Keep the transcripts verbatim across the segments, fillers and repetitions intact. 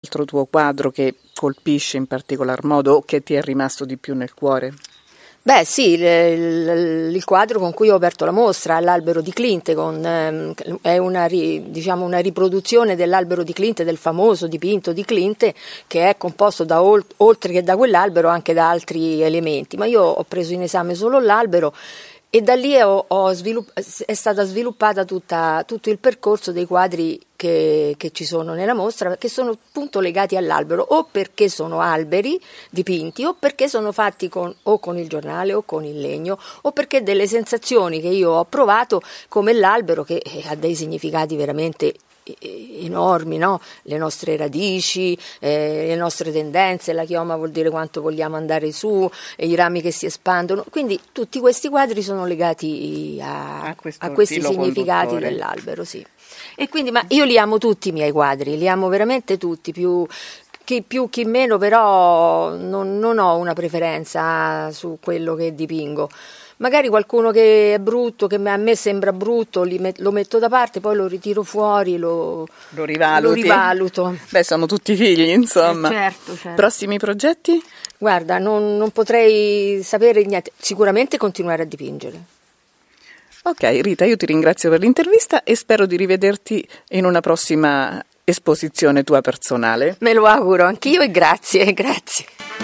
altro tuo quadro che colpisce in particolar modo o che ti è rimasto di più nel cuore? Beh sì, il, il, il quadro con cui ho aperto la mostra, l'albero di Clint, con, ehm, è una, ri, diciamo una riproduzione dell'albero di Clint, del famoso dipinto di Clint, che è composto da, oltre che da quell'albero anche da altri elementi, ma io ho preso in esame solo l'albero. E da lì ho, ho svilupp- è stata sviluppata tutta, tutto il percorso dei quadri che, che ci sono nella mostra, che sono appunto legati all'albero, o perché sono alberi dipinti, o perché sono fatti con, o con il giornale o con il legno, o perché delle sensazioni che io ho provato, come l'albero, che ha dei significati veramente enormi, no? Le nostre radici, eh, le nostre tendenze, la chioma vuol dire quanto vogliamo andare su, e i rami che si espandono, quindi tutti questi quadri sono legati a, a, a questi significati conduttore dell'albero, sì. E quindi, ma io li amo tutti i miei quadri, li amo veramente tutti, più chi più chi meno, però non, non ho una preferenza su quello che dipingo. Magari qualcuno che è brutto, che a me sembra brutto, met- lo metto da parte, poi lo ritiro fuori, lo, lo, rivaluti. lo rivaluto. Beh, siamo tutti figli, insomma. Eh, certo, certo. Prossimi progetti? Guarda, non, non potrei sapere niente, sicuramente continuare a dipingere. Ok, Rita, io ti ringrazio per l'intervista e spero di rivederti in una prossima esposizione tua personale. Me lo auguro anch'io e grazie, grazie.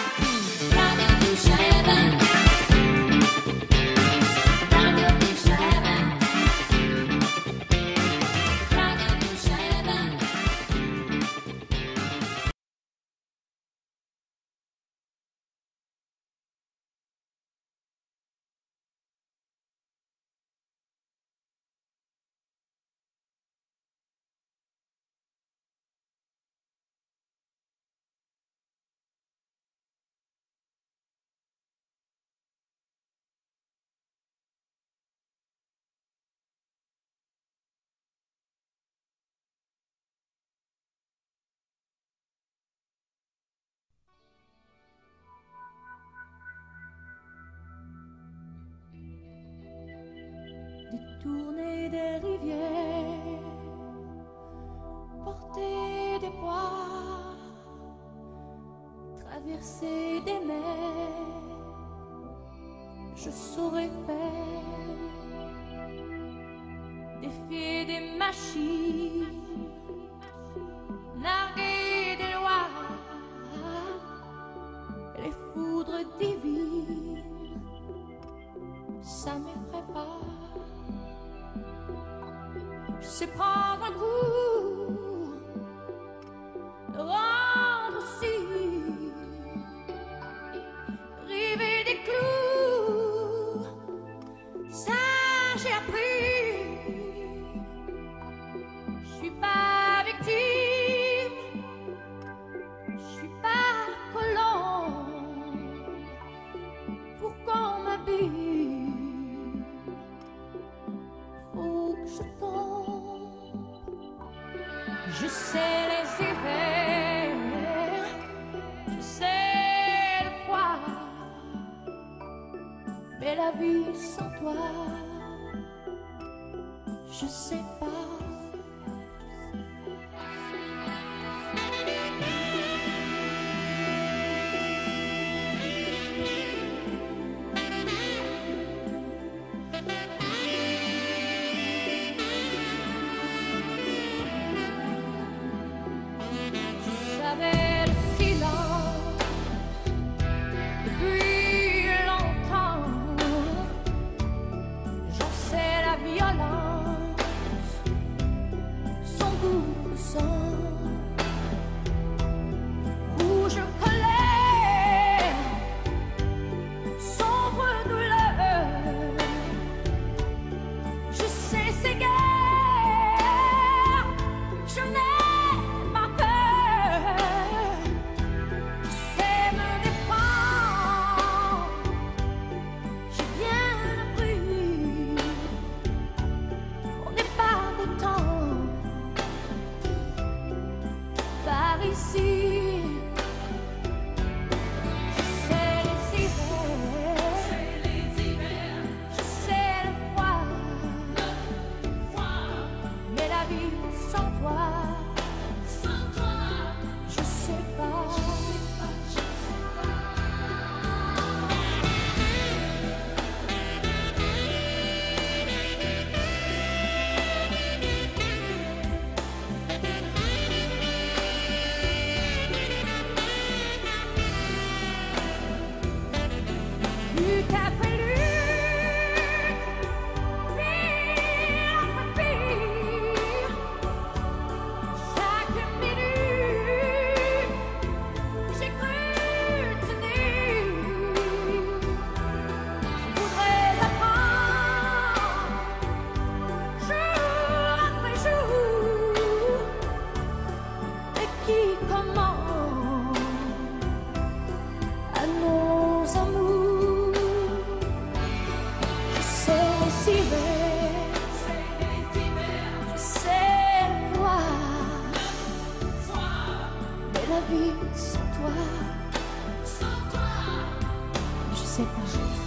Tourner des rivières, porter des poids, traverser des mers, je saurais faire, défier des machines, narguer des lois, les foudres divines, ça m'effraie pas. Je sais prendre un coup, le rendre aussi, river des clous, ça j'ai appris. Je suis pas victime, je suis pas colon, pour qu'on m'habille, faut que je tombe. Je sais les hivers, je sais le froid, mais la vie sans toi, je sais pas. demande à nos amours. Je sais les hivers, je sais le voir, mais la vie sans toi, je sais pas.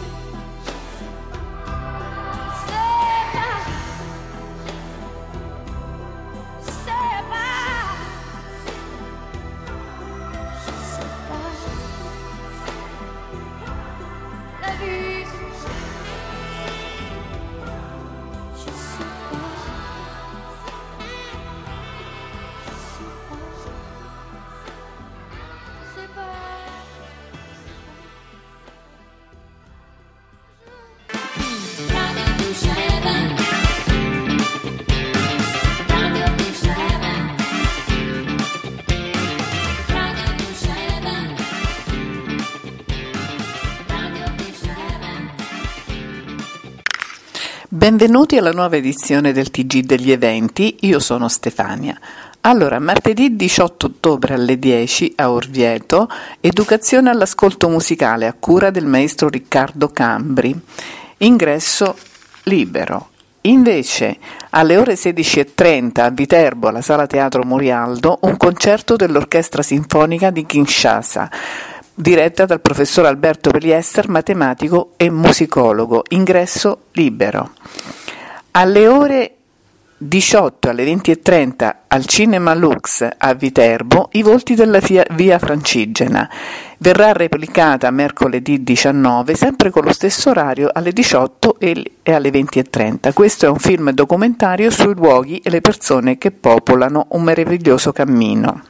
Benvenuti alla nuova edizione del T G degli eventi, io sono Stefania. Allora, martedì diciotto ottobre alle dieci a Orvieto, educazione all'ascolto musicale a cura del maestro Riccardo Cambri, ingresso libero. Invece alle ore sedici e trenta a Viterbo, alla Sala Teatro Murialdo, un concerto dell'Orchestra Sinfonica di Kinshasa, diretta dal professor Alberto Peliester, matematico e musicologo, ingresso libero. Alle ore diciotto alle venti e trenta al Cinema Lux a Viterbo, I volti della via, via Francigena. Verrà replicata mercoledì diciannove, sempre con lo stesso orario, alle diciotto e alle venti e trenta. Questo è un film documentario sui luoghi e le persone che popolano un meraviglioso cammino.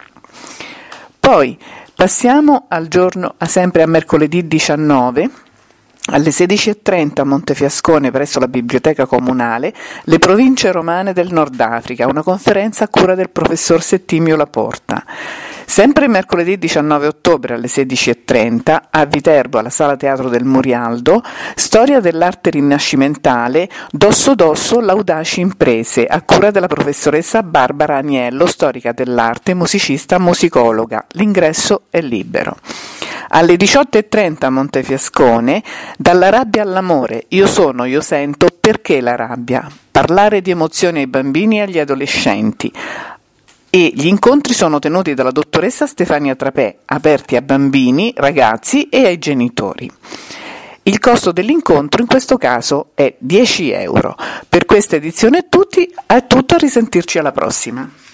Poi passiamo al giorno, a sempre a mercoledì diciannove, alle sedici e trenta a Montefiascone presso la Biblioteca Comunale, le province romane del Nord Africa, una conferenza a cura del professor Settimio Laporta. Sempre mercoledì diciannove ottobre alle sedici e trenta a Viterbo, alla Sala Teatro del Murialdo, storia dell'arte rinascimentale, Dosso Dosso, l'audaci imprese, a cura della professoressa Barbara Aniello, storica dell'arte, musicista, musicologa. L'ingresso è libero. Alle diciotto e trenta a Montefiascone, dalla rabbia all'amore, io sono, io sento, perché la rabbia? Parlare di emozioni ai bambini e agli adolescenti. E gli incontri sono tenuti dalla dottoressa Stefania Trapè, aperti a bambini, ragazzi e ai genitori. Il costo dell'incontro in questo caso è dieci euro. Per questa edizione è, tutti, è tutto, a risentirci alla prossima.